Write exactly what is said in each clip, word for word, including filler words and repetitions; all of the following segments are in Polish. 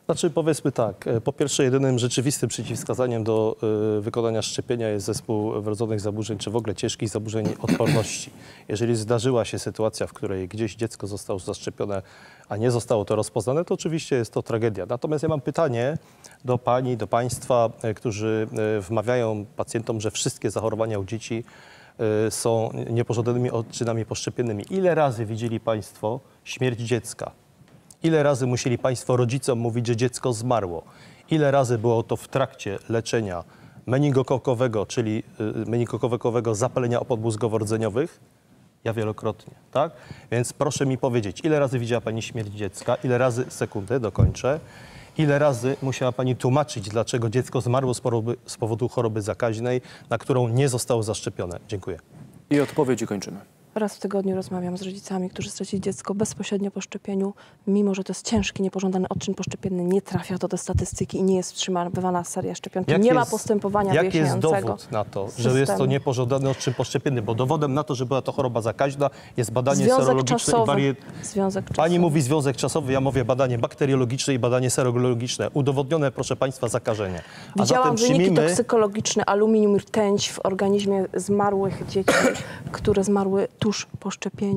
Znaczy powiedzmy tak, po pierwsze jedynym rzeczywistym przeciwwskazaniem do y, wykonania szczepienia jest zespół wrodzonych zaburzeń, czy w ogóle ciężkich zaburzeń odporności. Jeżeli zdarzyła się sytuacja, w której gdzieś dziecko zostało zaszczepione, a nie zostało to rozpoznane, to oczywiście jest to tragedia. Natomiast ja mam pytanie do pani, do państwa, y, którzy y, wmawiają pacjentom, że wszystkie zachorowania u dzieci y, są niepożądanymi odczynami poszczepiennymi. Ile razy widzieli państwo śmierć dziecka? Ile razy musieli państwo rodzicom mówić, że dziecko zmarło? Ile razy było to w trakcie leczenia meningokokowego, czyli meningokokowego zapalenia opon mózgowo-rdzeniowych? Ja wielokrotnie, tak? Więc proszę mi powiedzieć, ile razy widziała pani śmierć dziecka? Ile razy, sekundę, dokończę. Ile razy musiała pani tłumaczyć, dlaczego dziecko zmarło z powodu, z powodu choroby zakaźnej, na którą nie zostało zaszczepione? Dziękuję. I odpowiedzi kończymy. Raz w tygodniu rozmawiam z rodzicami, którzy stracili dziecko bezpośrednio po szczepieniu, mimo że to jest ciężki, niepożądany odczyn poszczepienny, nie trafia to do statystyki i nie jest wstrzymywana seria szczepionki. Jak nie jest, ma postępowania jaki wyjaśniającego. Jaki jest dowód na to, systemu. że jest to niepożądany odczyn poszczepienny? Bo dowodem na to, że była to choroba zakaźna, jest badanie Związek serologiczne czasowy. i barier... Związek czasowy. Pani mówi związek czasowy, ja mówię badanie bakteriologiczne i badanie serologiczne. Udowodnione, proszę państwa, zakażenie. A Widziałam zatem wyniki przyjmijmy... toksykologiczne, aluminium, rtęć w organizmie zmarłych dzieci, które zmarły tuż po szczepieniu.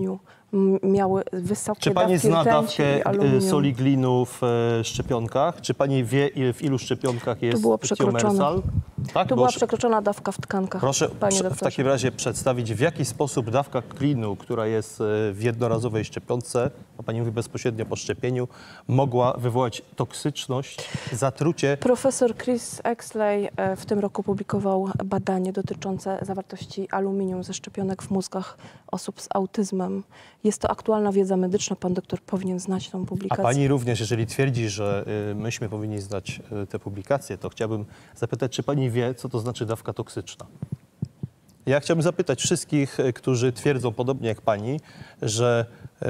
Miały wysokie Czy pani dawki zna rtęci i dawkę aluminium. soli glinu w e, szczepionkach? Czy pani wie, w ilu szczepionkach jest Tu było przekroczona. Thiomersal? Tak? Tu Bo była sz- przekroczona dawka w tkankach. Proszę panie prze- w doktorze. takim razie przedstawić, w jaki sposób dawka glinu, która jest e, w jednorazowej szczepionce, a pani mówi bezpośrednio po szczepieniu, mogła wywołać toksyczność, zatrucie. Profesor Chris Exley e, w tym roku publikował badanie dotyczące zawartości aluminium ze szczepionek w mózgach osób z autyzmem. Jest to aktualna wiedza medyczna. Pan doktor powinien znać tą A publikację. pani również, jeżeli twierdzi, że y, myśmy powinni znać y, te publikacje, to chciałbym zapytać, czy pani wie, co to znaczy dawka toksyczna? Ja chciałbym zapytać wszystkich, y, którzy twierdzą, podobnie jak pani, że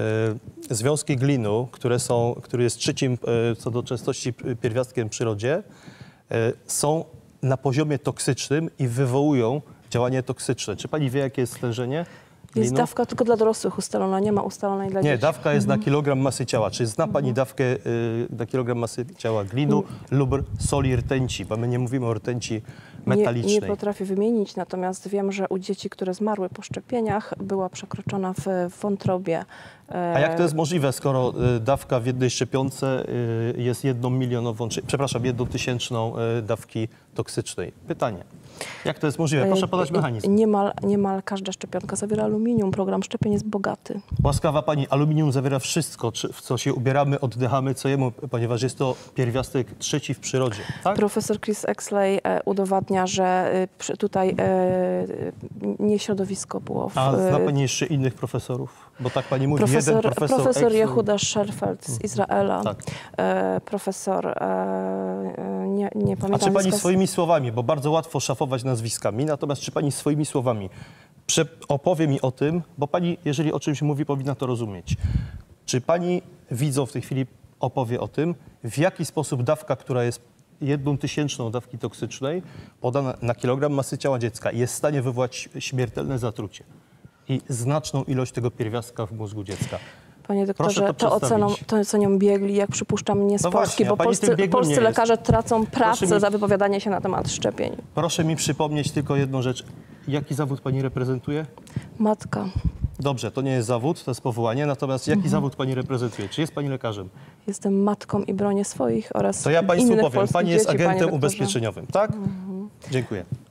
y, związki glinu, które są, który jest trzecim y, co do częstości pierwiastkiem w przyrodzie, y, są na poziomie toksycznym i wywołują działanie toksyczne. Czy pani wie, jakie jest stężenie glinu? Jest dawka tylko dla dorosłych ustalona, nie ma ustalonej dla Nie, dzieci. dawka jest na kilogram masy ciała. Czy zna pani dawkę y, na kilogram masy ciała glinu lub soli rtęci? Bo my nie mówimy o rtęci metalicznej. Nie, nie potrafię wymienić, natomiast wiem, że u dzieci, które zmarły po szczepieniach, była przekroczona w wątrobie. A jak to jest możliwe, skoro y, dawka w jednej szczepionce y, jest jedną milionową, czy, przepraszam, jedną tysięczną y, dawki toksycznej? Pytanie. Jak to jest możliwe? Proszę podać mechanizm. Niemal, niemal każda szczepionka zawiera aluminium. Program szczepień jest bogaty. Łaskawa pani, aluminium zawiera wszystko, czy, w co się ubieramy, oddychamy, co jemy, ponieważ jest to pierwiastek trzeci w przyrodzie. Tak? Profesor Chris Exley e, udowadnia, że e, przy, tutaj e, nie środowisko było. W, A zna pani jeszcze innych profesorów? Bo tak pani mówi, profesor, jeden profesor... profesor Exley. Yehuda Scherfeld z Izraela, Tak. e, profesor, e, e, nie, nie A pamiętam czy pani nazwiska. swoimi słowami, bo bardzo łatwo szafować nazwiskami, natomiast czy pani swoimi słowami prze- opowie mi o tym, bo pani, jeżeli o czymś mówi, powinna to rozumieć. Czy pani, widząc w tej chwili, opowie o tym, w jaki sposób dawka, która jest jedną tysięczną dawki toksycznej, podana na kilogram masy ciała dziecka, jest w stanie wywołać śmiertelne zatrucie i znaczną ilość tego pierwiastka w mózgu dziecka? Panie doktorze, Proszę to to, oceną, przedstawić. to ocenią biegli, jak przypuszczam, nie z No Polski, właśnie, a bo pani polscy, tym biegłym nie polscy jest. lekarze tracą pracę mi- za wypowiadanie się na temat szczepień. Proszę mi przypomnieć tylko jedną rzecz. Jaki zawód pani reprezentuje? Matka. Dobrze, to nie jest zawód, to jest powołanie. Natomiast jaki zawód pani reprezentuje? Czy jest pani lekarzem? Jestem matką i bronię swoich oraz To ja państwu innych powiem. polskich Pani jest dzieci, panie agentem doktorze. ubezpieczeniowym, tak? Dziękuję.